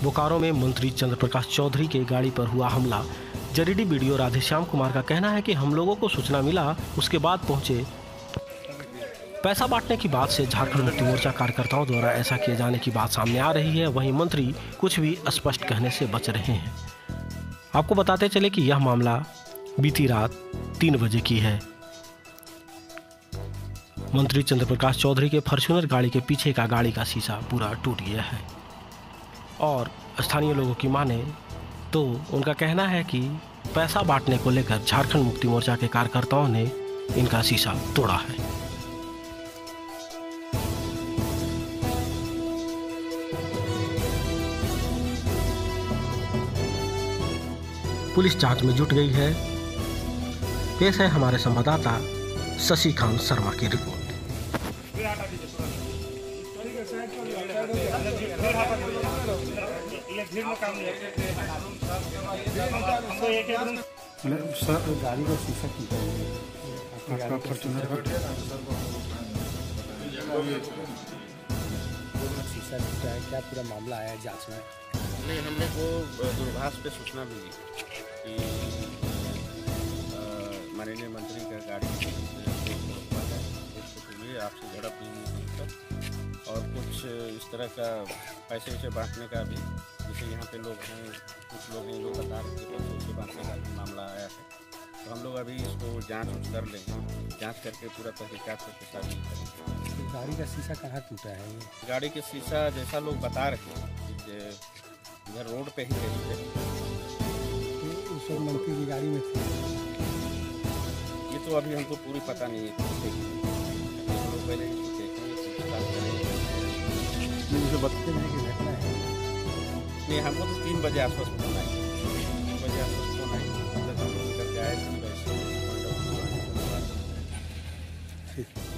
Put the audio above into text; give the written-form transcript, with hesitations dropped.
बोकारो में मंत्री चंद्र प्रकाश चौधरी के गाड़ी पर हुआ हमला। जरीडी बीडीओ राधेश्याम कुमार का कहना है कि हम लोगों को सूचना मिला, उसके बाद पहुंचे। पैसा बांटने की बात से झारखंड मुक्ति मोर्चा कार्यकर्ताओं द्वारा ऐसा किए जाने की बात सामने आ रही है। वहीं मंत्री कुछ भी स्पष्ट कहने से बच रहे हैं। आपको बताते चले कि यह मामला बीती रात 3 बजे की है। मंत्री चंद्र प्रकाश चौधरी के फॉर्च्यूनर गाड़ी के पीछे का गाड़ी का शीशा पूरा टूट गया है और स्थानीय लोगों की माने तो उनका कहना है कि पैसा बांटने को लेकर झारखंड मुक्ति मोर्चा के कार्यकर्ताओं ने इनका शीशा तोड़ा है। पुलिस जांच में जुट गई है। पेश है हमारे संवाददाता शशिकांत शर्मा की रिपोर्ट। सर गाड़ी का शीशा टूटा है, आपका फॉर्च्यूनर का शीशा टूटा है। क्या पूरा मामला आया जांच में? नहीं, हमने को दूरभाष पे सूचना मिली कि माननीय मंत्री का गाड़ी आपसे झड़प नहीं हुई और कुछ इस तरह का पैसे वैसे बांटने का भी, जैसे यहाँ पे लोग हैं, कुछ लोग हैं जो बता रहे थे पैसे वैसे बांटने का मामला आया है। तो हम लोग अभी इसको जांच कर लेंगे, जांच करके पूरा तहकीकात करके शादी करेंगे। तो गाड़ी का शीशा कहाँ टूटा है? गाड़ी के शीशा जैसा लोग बता रहे हैं कि इधर रोड पे ही रही है। उस वक्त मंत्री की गाड़ी में थी? ये तो अभी हमको पूरी पता नहीं है। पहले मुझे बताते हैं कि घटना है। नहीं, हमको तो 3 बजे आसपास फोन आई, 3 बजे आसपास फोन आई, करके आए 3 बजे।